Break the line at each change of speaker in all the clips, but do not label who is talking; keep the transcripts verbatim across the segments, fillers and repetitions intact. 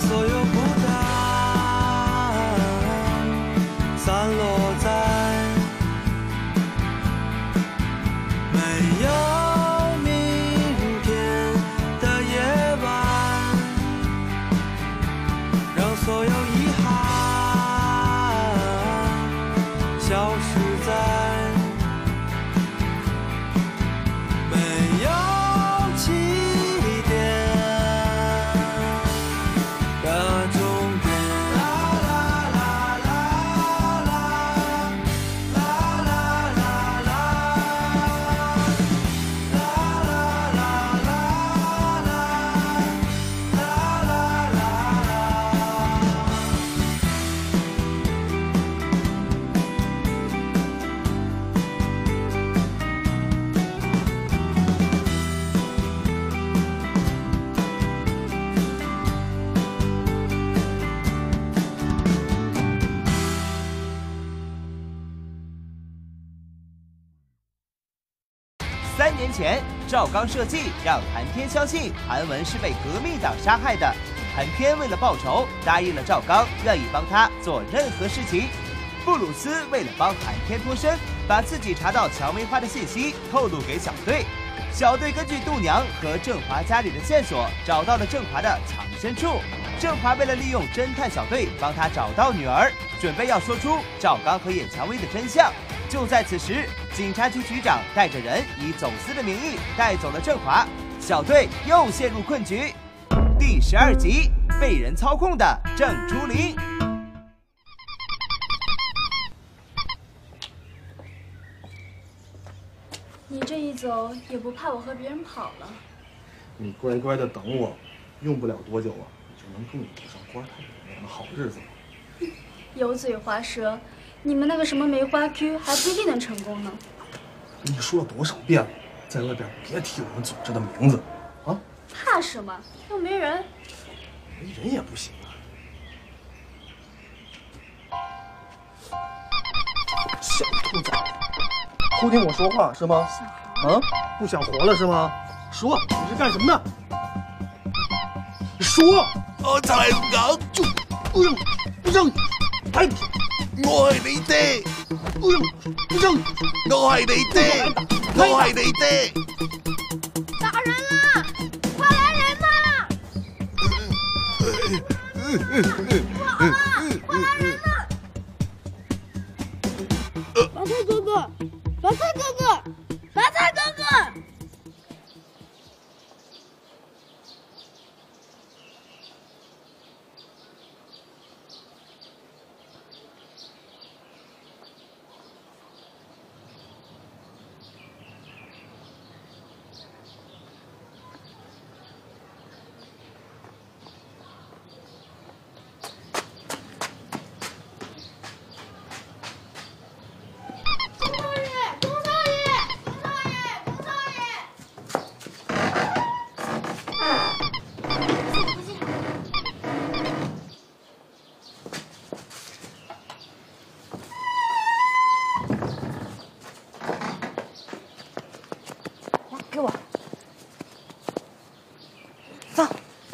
所有孤单散落在没有明天的夜晚，让所有遗憾消失在没有起点的终点。啦啦啦啦啦啦啦啦啦啦啦啦啦啦啦啦。
三年前，赵刚设计让韩天相信韩文是被革命党杀害的。韩天为了报仇，答应了赵刚，愿意帮他做任何事情。布鲁斯为了帮韩天脱身，把自己查到乔梅花的信息透露给小队。小队根据度娘和郑华家里的线索，找到了郑华的藏身处。郑华为了利用侦探小队帮他找到女儿，准备要说出赵刚和叶蔷薇的真相。就在此时，警察局局长带着人以走私的名义带走了郑华，小队又陷入困局。第十二集，被人操控的郑朱琳。
你这一走，也不怕我和别人跑了？
你乖乖的等我，用不了多久啊，你就能跟我过上官太爷那样的好日子了。
油嘴滑舌，你们那个什么梅花 Q 还不一定能成功呢。
跟你说了多少遍了，在外边别提我们组织的名字，啊？
怕什么？又没人。
没人也不行啊。小兔崽子，偷听我说话是吗？啊，不想活了是吗？说你是干什么的？說，
我就係唔講，
就不用不用，哎，
我係你爹，
不用不用，
我係你爹，我係你爹。
打人了，快来人呐！不好了，快来人呐！白菜哥哥，白菜哥哥，白菜哥哥。
给我放。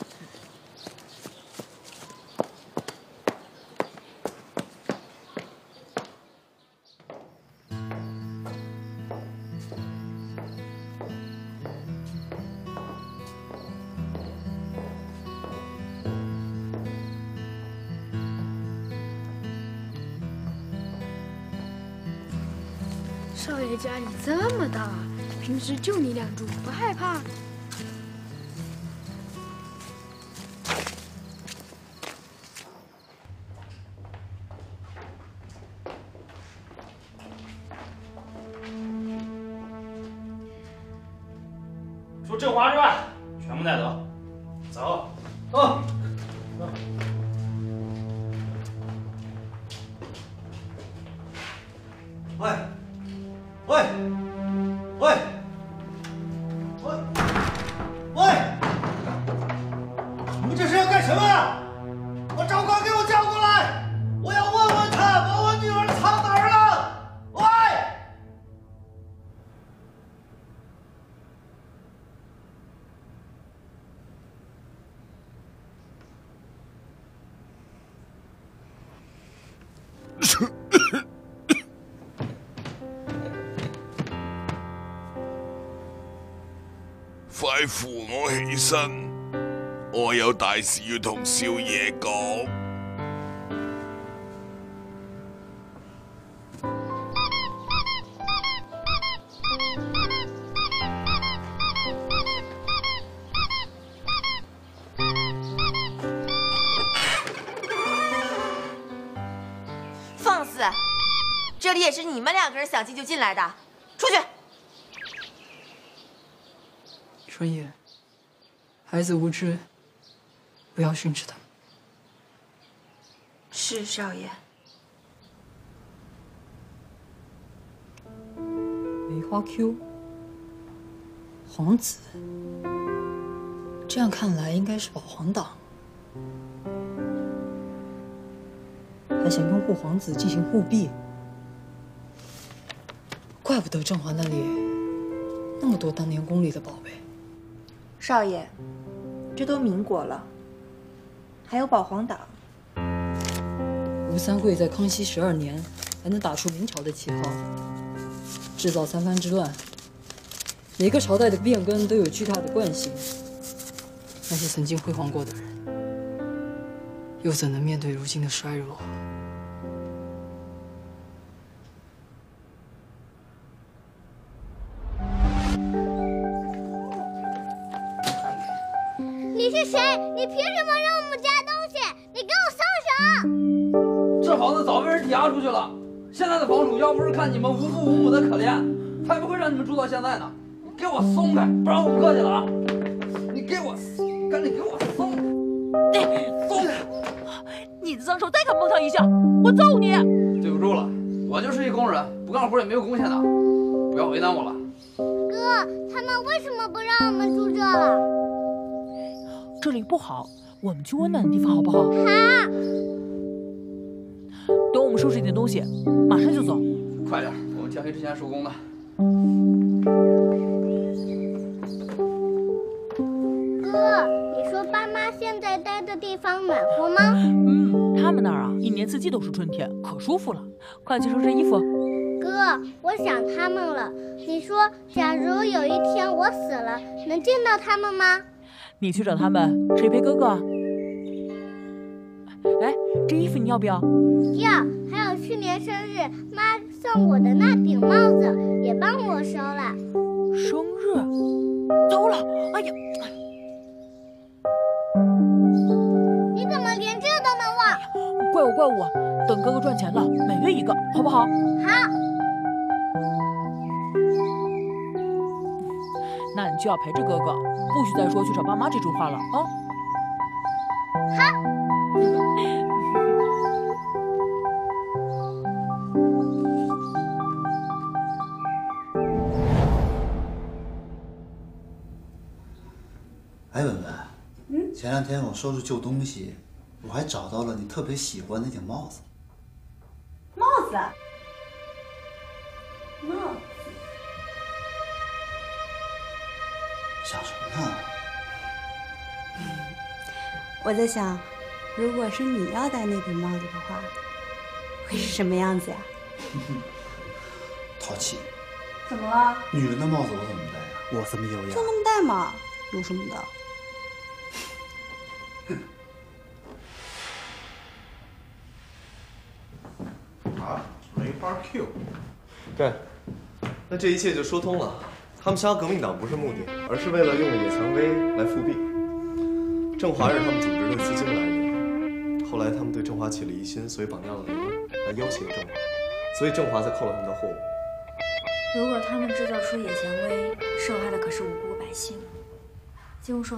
少爷家里这么大，平时就你俩住，不害怕？
除振华之外，全部带走。走，走。
喂，喂，喂，喂，喂！你们这是要干什么呀？把赵刚给我叫过来，我要问问他把我女儿藏哪儿了。喂！
快扶我起身，我有大事要同少爺講。
放肆！这里也是你们两个人想进就进来的，出去！
春野，孩子无知，不要训斥他。
是少爷。
梅花 Q， 皇子，这样看来应该是保皇党，还想拥护皇子进行护庇，怪不得振华那里那么多当年宫里的宝贝。
少爷，这都民国了，还有保皇党。
吴三桂在康熙十二年还能打出明朝的旗号，制造三藩之乱。每个朝代的变更都有巨大的惯性，那些曾经辉煌过的人，又怎能面对如今的衰弱？
你是谁？你凭什么让我们夹东西？你给我松手！
这房子早被人抵押出去了，现在的房主要不是看你们无父无母的可怜，才不会让你们住到现在呢。你给我松开，不然我不客气了啊！你给我，赶紧给我松开，松开！
你的脏手再敢碰他一下，我揍你！
对不住了，我就是一工人，不干活也没有贡献的，不要为难我了。
哥，他们为什么不让我们住这了？
这里不好，我们去温暖的地方好不好？
好。
等我们收拾点东西，马上就走。
快点，我们天黑之前收工的。
哥，你说爸妈现在待的地方暖和吗？
嗯，他们那儿啊，一年四季都是春天，可舒服了。快去收拾衣服。
哥，我想他们了。你说，假如有一天我死了，能见到他们吗？
你去找他们，谁陪哥哥啊？哎，这衣服你要不要？
要，还有去年生日妈送我的那顶帽子也帮我收了。
生日？糟了！哎呀！
你怎么连这都能忘？
怪我怪我，等哥哥赚钱了，每月一个，好不好？
好。
那你就要陪着哥哥，不许再说去找爸妈这句话了啊！
好。
哎，文文，嗯，前两天我收拾旧东西，我还找到了你特别喜欢那顶帽子。
帽子？帽子？
想什么呢？
我在想，如果是你要戴那顶帽子的话，会是什么样子呀？
淘气。
怎么了？
女人的帽子我怎么戴呀？我这么优雅。
就那么戴嘛，有什么的？
啊，梅花 Q。对，那这一切就说通了。他们杀革命党不是目的，而是为了用野蔷薇来复辟。振华是他们组织的资金来源。后来他们对振华起了疑心，所以绑架了雷来要挟振华，所以振华才扣了他们的货物。
如果他们制造出野蔷薇，受害的可是无辜百姓。金乌说。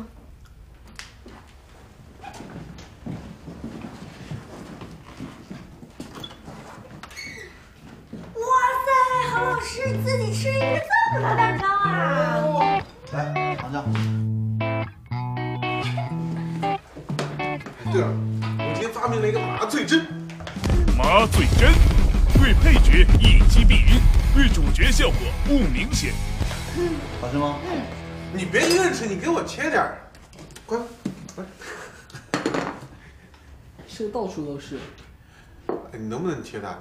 哇塞，郝老师自己吃一个这么大蛋糕啊！
来，尝尝。
对了，我今天发明了一个麻醉针。
麻醉针，对配角一击毙命，对主角效果不明显。
好吃吗？
嗯。你别一个人吃，你给我切点儿。快，快。
吃的到处都是。
哎，你能不能切大点？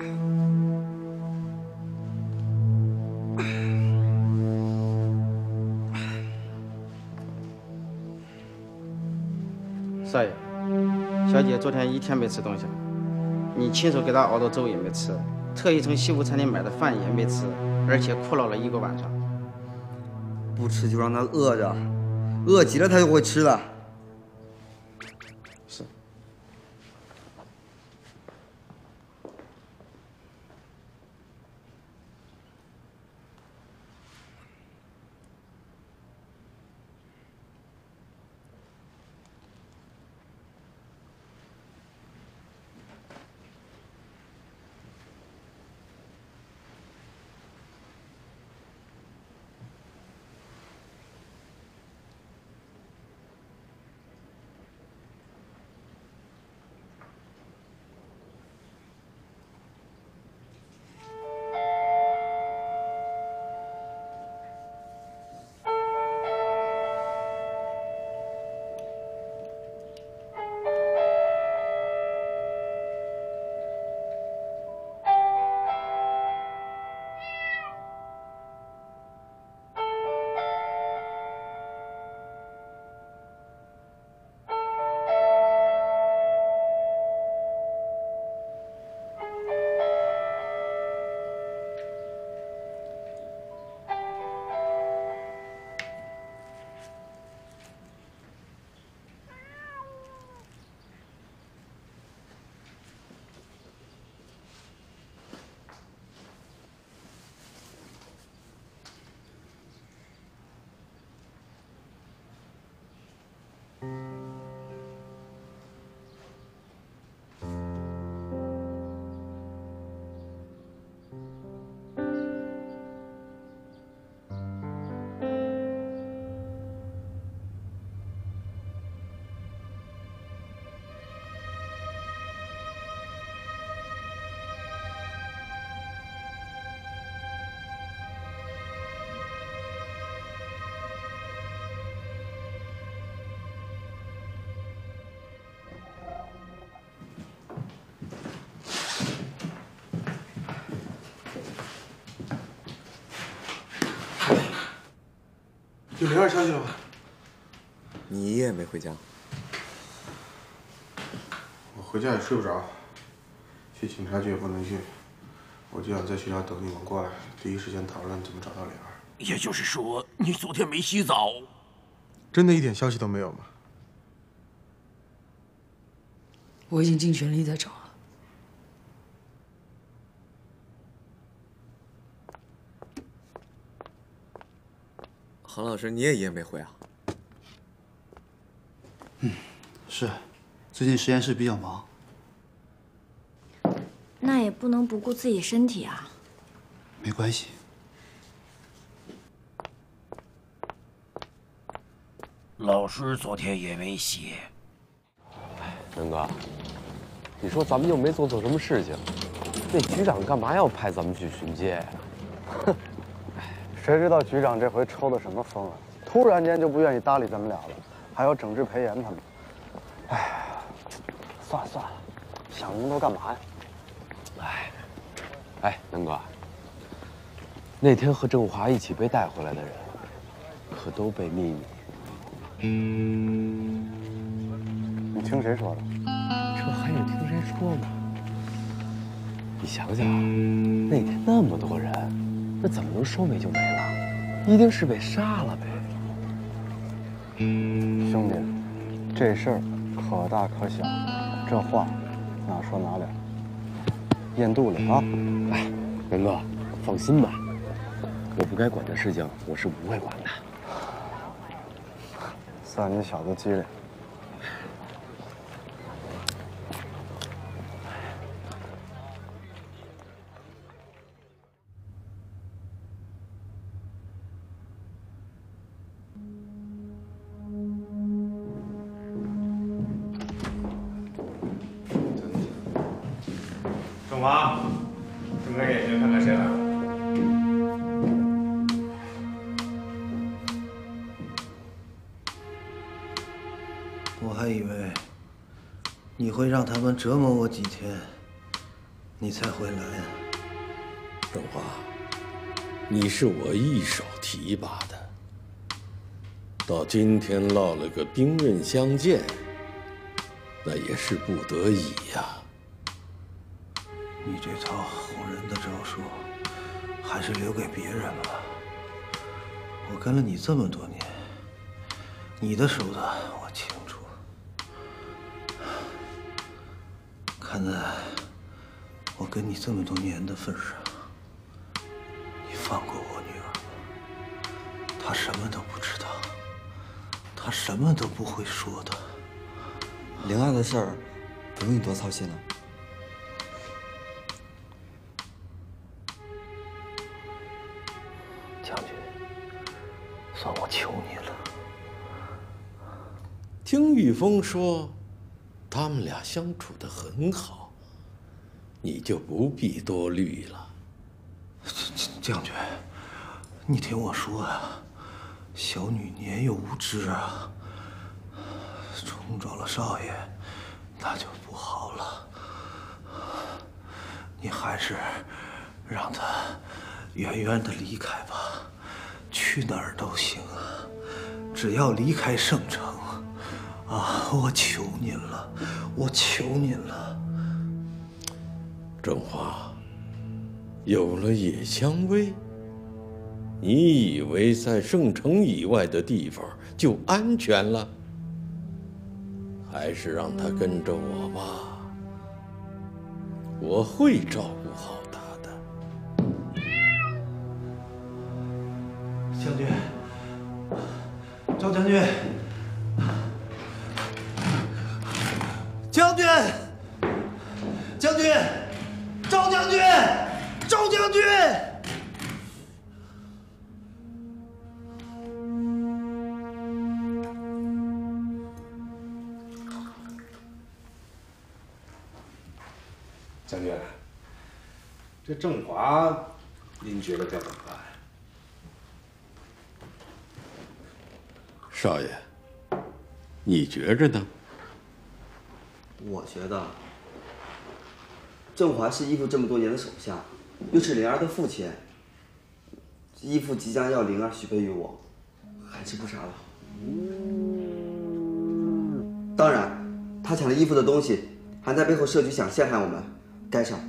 少爷，小姐昨天一天没吃东西了，你亲手给她熬的粥也没吃，特意从西服餐厅买的饭也没吃，而且哭闹了一个晚上。
不吃就让她饿着，饿极了她就会吃的。
是。
有灵儿消息了吗？
你一夜没回家。
我回家也睡不着，去警察局也不能去，我就想在学校等你们过来，第一时间讨论怎么找到灵儿。
也就是说，你昨天没洗澡？
真的一点消息都没有吗？
我已经尽全力在找了。
韩老师，你也一夜没回啊？
嗯，是，最近实验室比较忙。
那也不能不顾自己身体啊。
没关系。
老师昨天也没写。
仁哥，你说咱们又没做错什么事情，那局长干嘛要派咱们去巡街呀？
哼，谁知道局长这回抽的什么风啊？突然间就不愿意搭理咱们俩了，还要整治裴岩他们。哎，算了算了，想那么多干嘛呀？
哎，哎，仁哥，那天和郑华一起被带回来的人，可都被秘密。
你听谁说的？
这还用听谁说吗？你想想啊，那天那么多人，那怎么能说没就没了？一定是被杀了呗。
兄弟，这事儿可大可小，这话哪说哪了。咽肚里啊！
哎，仁哥，放心吧，我不该管的事情，我是不会管的。
算你小子机灵。
郑华，睁开眼睛看看谁来了。
我还以为你会让他们折磨我几天， 你才回来呀？
正华，你是我一手提拔的，到今天落了个兵刃相见，那也是不得已呀。
你这套哄人的招数，还是留给别人吧。我跟了你这么多年，你的手段我清楚。看在我跟你这么多年的份上，你放过我女儿吧。她什么都不知道，她什么都不会说的。
灵儿的事儿，不用你多操心了。
将军，算我求你了。
听玉峰说，他们俩相处得很好，你就不必多虑了。
将军，你听我说呀，小女年幼无知啊，冲撞了少爷，那就不好了。你还是让她远远的离开吧，去哪儿都行啊，只要离开圣城。啊！我求您了，我求您了。
正华，有了野蔷薇，你以为在圣城以外的地方就安全了？还是让他跟着我吧，我会照顾好他的。
将军，赵将军。将军，将军，赵将军，赵将军。
将军，这郑华，您觉得该怎么办？
少爷，你觉着呢？
我觉得，郑华是义父这么多年的手下，又是灵儿的父亲，义父即将要灵儿许配于我，还是不杀了。当然，他抢了义父的东西，还在背后设局想陷害我们，该杀。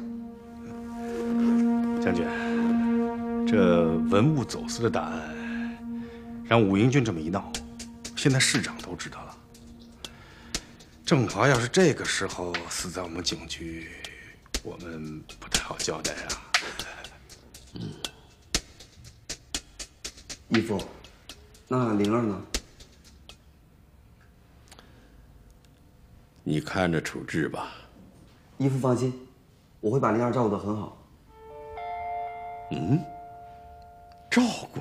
将军，这文物走私的大案，让武英俊这么一闹，现在市长都知道了。郑华要是这个时候死在我们警局，我们不太好交代啊。
嗯，义父，那灵儿呢？
你看着处置吧。
义父放心，我会把灵儿照顾得很好。
嗯，照顾？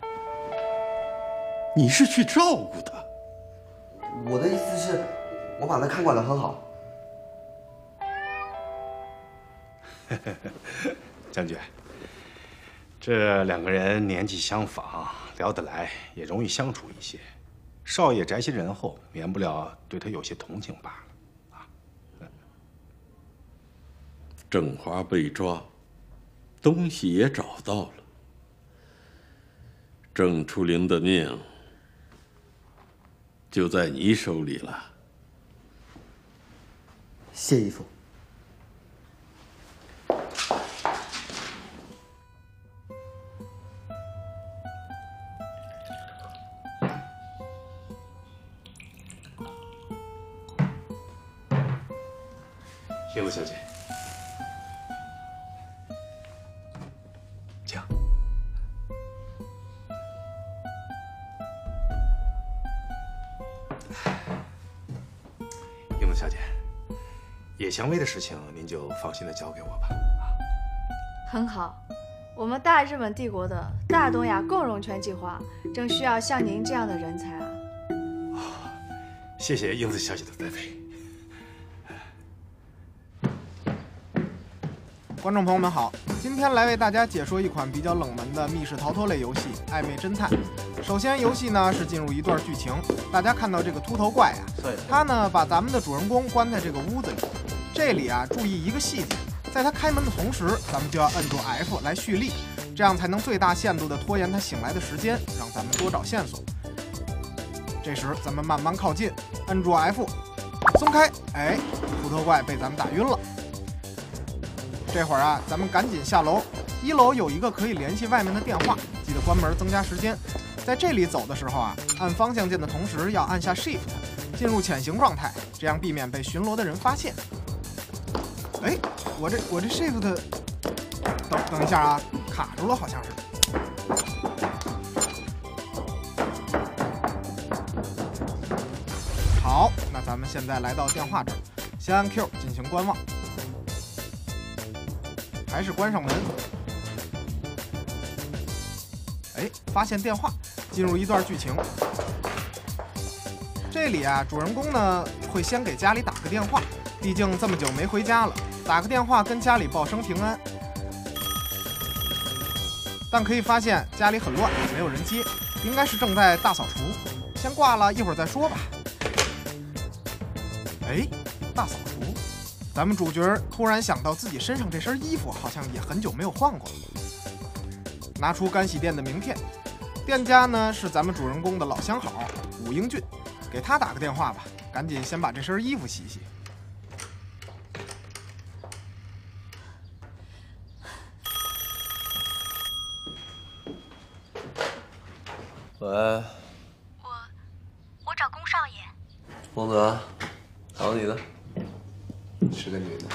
你是去照顾她？
我的意思是。我把他看管得很好。
将军，这两个人年纪相仿，聊得来，也容易相处一些。少爷宅心仁厚，免不了对他有些同情罢了。啊，
郑华被抓，东西也找到了，郑初灵的命就在你手里了。
谢义父。
英子小姐，请。英子小姐。野蔷薇的事情，您就放心的交给我吧。
很好，我们大日本帝国的大东亚共荣圈计划正需要像您这样的人才啊！
哦，谢谢英子小姐的栽培。
观众朋友们好，今天来为大家解说一款比较冷门的密室逃脱类游戏《暧昧侦探》。首先，游戏呢是进入一段剧情，大家看到这个秃头怪啊，他呢把咱们的主人公关在这个屋子里。这里啊，注意一个细节， 在他开门的同时，咱们就要摁住 F 来蓄力，这样才能最大限度地拖延他醒来的时间，让咱们多找线索。这时咱们慢慢靠近，摁住 F， 松开，哎，秃头怪被咱们打晕了。这会儿啊，咱们赶紧下楼，一楼有一个可以联系外面的电话，记得关门增加时间。在这里走的时候啊，按方向键的同时要按下 Shift， 进入潜行状态，这样避免被巡逻的人发现。哎，我这我这 Shift， 等等一下啊，卡住了，好像是。好，那咱们现在来到电话这儿，先按 Q 进行观望，还是关上门。哎，发现电话，进入一段剧情。这里啊，主人公呢会先给家里打个电话，毕竟这么久没回家了，打个电话跟家里报声平安。但可以发现家里很乱，没有人接，应该是正在大扫除。先挂了，一会儿再说吧。哎，大扫除，咱们主角突然想到自己身上这身衣服好像也很久没有换过了。拿出干洗店的名片，店家呢是咱们主人公的老相好武英俊，给他打个电话吧，赶紧先把这身衣服洗洗。
喂，
我我找龚少爷。
公子，找你的，是个女的。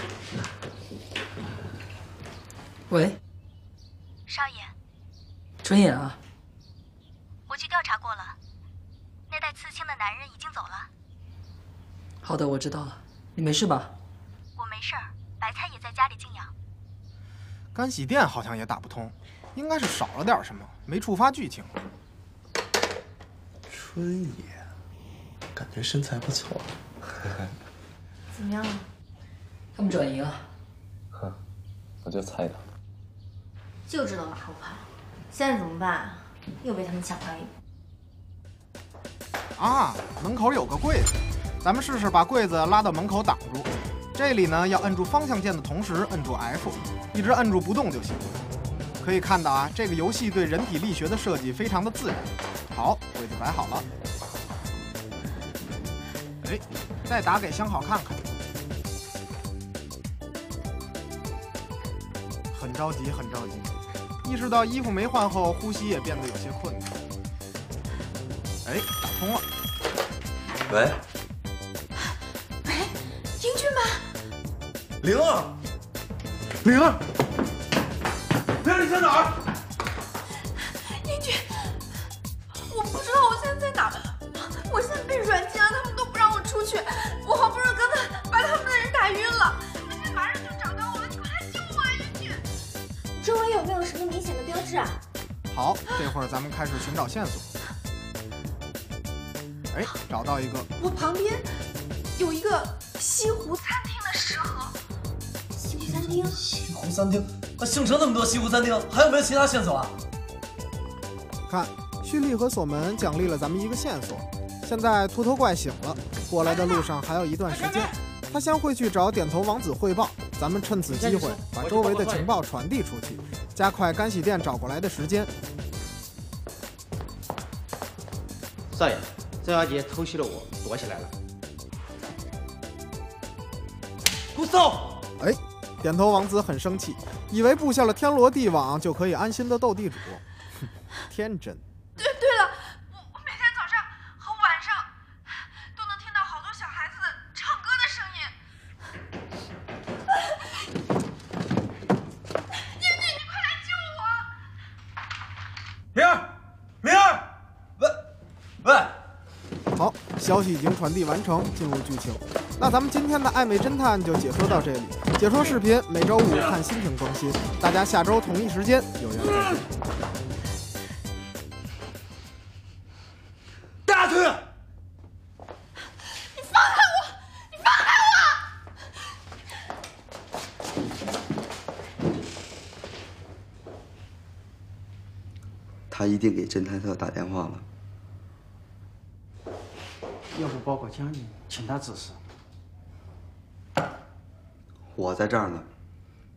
喂，
少爷，
春野啊，
我去调查过了，那带刺青的男人已经走了。
好的，我知道了。你没事吧？
我没事儿，白菜也在家里静养。
干洗店好像也打不通，应该是少了点什么，没触发剧情。
春野，感觉身材不错。
怎么样了？
他们转移了。
哼，我就猜到。
就知道马后炮，现在怎么办？又被他们抢了一步。
啊，门口有个柜子，咱们试试把柜子拉到门口挡住。这里呢，要摁住方向键的同时摁住 F， 一直摁住不动就行。可以看到啊，这个游戏对人体力学的设计非常的自然。好，柜子摆好了。哎，再打给相好看看。很着急，很着急。意识到衣服没换后，呼吸也变得有些困难。哎，打通了。
喂，
喂，英俊吗？
灵儿，灵儿，灵儿，你在哪儿？
英俊，我不知道我现在在哪儿，我现在被软禁了，他们都不让我出去，我好不容易刚才把他们的人打晕了，我现在马上就找到我了，你快来救我啊，英俊！周围有没有什么明显的标志啊？
好，这会儿咱们开始寻找线索。哎，找到一个。
我旁边有一个西湖餐厅的食盒。西湖餐厅？
西湖餐厅？那姓城那么多西湖餐厅，还有没有其他线索啊？
看，蓄力和锁门奖励了咱们一个线索。现在秃头怪醒了，过来的路上还有一段时间，他先会去找点头王子汇报。咱们趁此机会把周围的情报传递出去，加快干洗店找过来的时间。
少爷，郑小姐偷袭了我，躲起来了。
顾少，哎，点头王子很生气，以为布下了天罗地网就可以安心的斗地主，天真。
对对了，我我每天早上和晚上都能听到好多小孩子唱歌的声音。英俊，你快来救我！
明儿，明儿，喂，喂。
好，消息已经传递完成，进入剧情。那咱们今天的爱美侦探就解说到这里。解说视频每周五看心情更新，大家下周同一时间有缘再见。
大腿！
你放开我！你放开我！
他一定给侦探社打电话了。
要不报个江宁，请他指示。
我在这儿呢，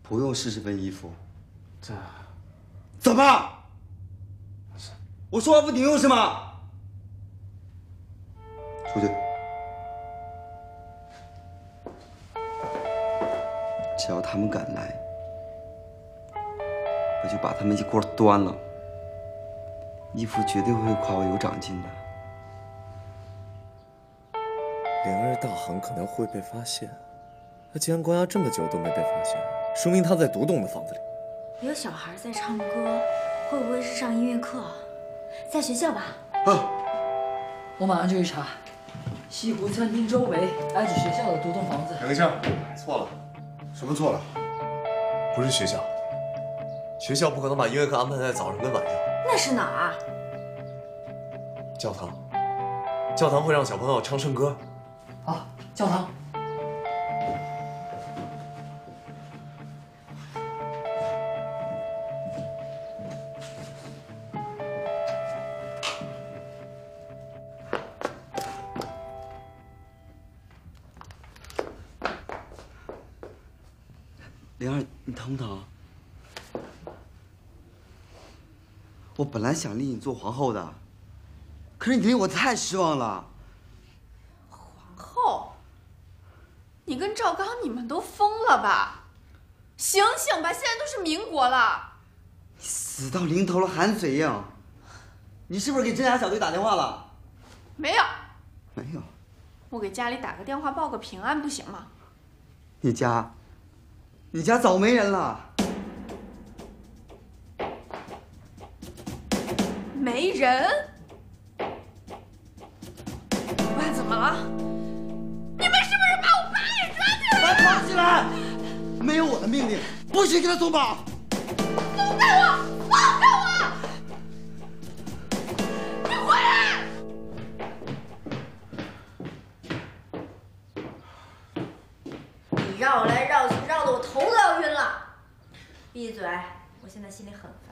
不用试试份衣服。
这
怎么？我说话不顶用是吗？出去。只要他们敢来，我就把他们一锅端了。义父绝对会夸我有长进的。
灵儿大喊可能会被发现，他既然关押这么久都没被发现，说明他在独栋的房子里。
有小孩在唱歌，会不会是上音乐课？在学校吧。
啊！我马上就去查。西湖餐厅周围挨着学校的独栋房子。
杨克强，错了。
什么错了？
不是学校，学校不可能把音乐课安排在早上跟晚上。
那是哪儿啊？
教堂，教堂会让小朋友唱圣歌。
好，教堂。
灵儿，你疼不疼？我本来想立你做皇后的，可是你令我太失望了。
皇后？你跟赵刚，你们都疯了吧？醒醒吧，现在都是民国了。
死到临头了还嘴硬，你是不是给侦察小队打电话了？
没有。
没有。
我给家里打个电话报个平安不行吗？
你家，你家早没人了。
没人？爸，怎么了？你们是不是把我爸也抓起来了？
绑起来！没有我的命令，不许给他松绑！
松开我！放开我！你回来！
你绕来绕去，绕得我头都要晕了。闭嘴！我现在心里很烦。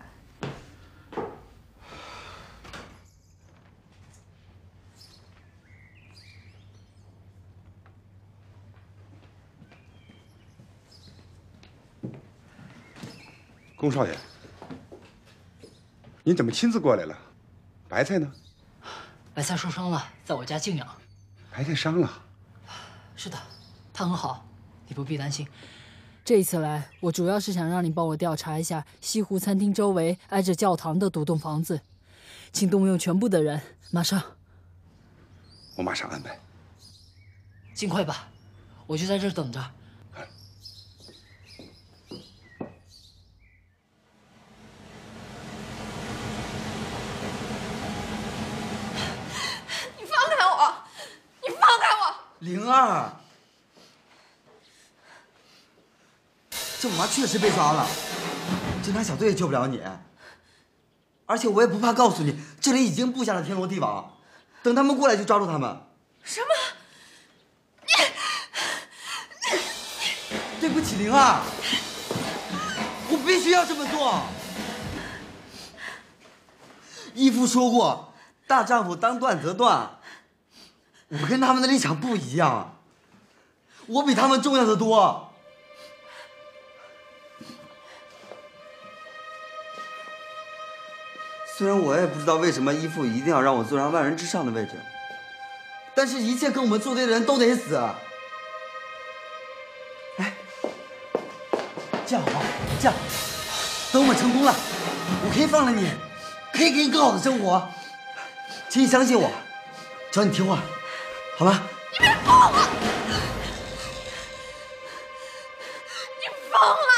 龚少爷，您怎么亲自过来了？白菜呢？
白菜受伤了，在我家静养。
白菜伤了？
是的，他很好，你不必担心。这一次来，我主要是想让你帮我调查一下西湖餐厅周围挨着教堂的独栋房子，请动用全部的人，马上。
我马上安排。
尽快吧，我就在这儿等着。
灵儿，这我妈确实被抓了，侦察小队也救不了你。而且我也不怕告诉你，这里已经布下了天罗地网，等他们过来就抓住他们。
什么？你……
对不起，灵儿，我必须要这么做。义父说过，大丈夫当断则断。我跟他们的立场不一样，我比他们重要的多。虽然我也不知道为什么义父一定要让我坐上万人之上的位置，但是一切跟我们作对的人都得死。哎，这样好不好？这样，等我们成功了，我可以放了你，可以给你更好的生活。请你相信我，只要你听话。好吗？
你别疯了！你疯了！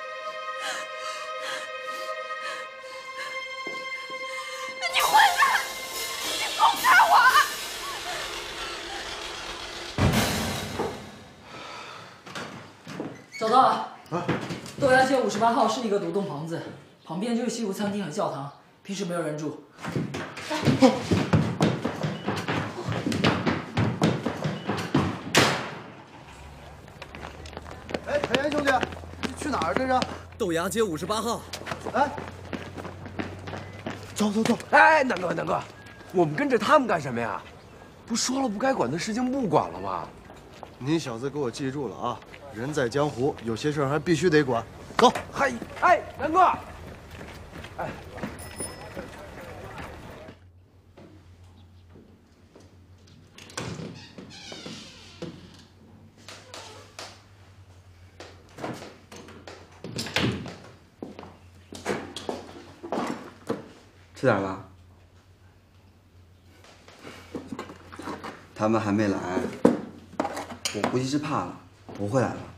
你混蛋！你松开我！
找到了。啊！豆芽街五十八号是一个独栋房子，旁边就是西湖餐厅和教堂，平时没有人住。来。
兄弟，去哪儿？这是
豆芽街五十八号。
哎，
走走走！哎，南哥，南哥，我们跟着他们干什么呀？不说了不该管的事情不管了吗？
您小子给我记住了啊！人在江湖，有些事儿还必须得管。
走。
嗨，哎，南哥，哎。
吃点吧。他们还没来，我估计是怕了，不会来了。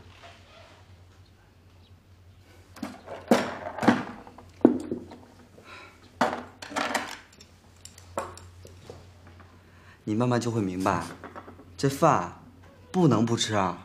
你慢慢就会明白，这饭不能不吃啊。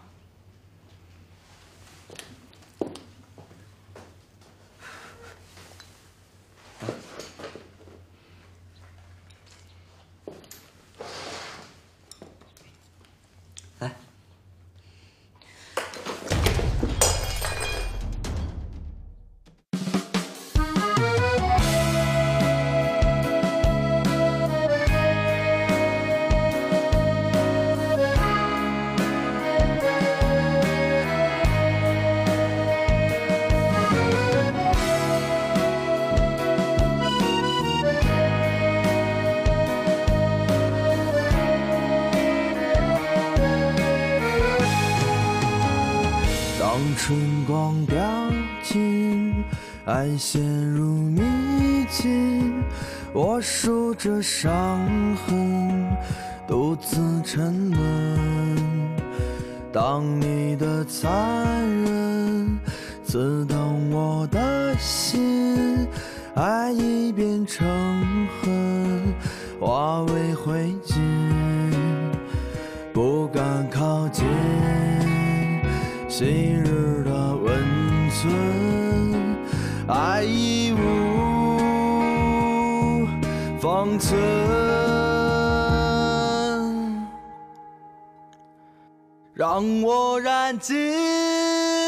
春光掉尽，爱陷入迷境，我数着伤痕，独自沉沦。当你的残忍刺痛我的心，爱已变成恨，化为灰烬，不敢靠近。 昔日的温存，爱已无方寸。让我燃尽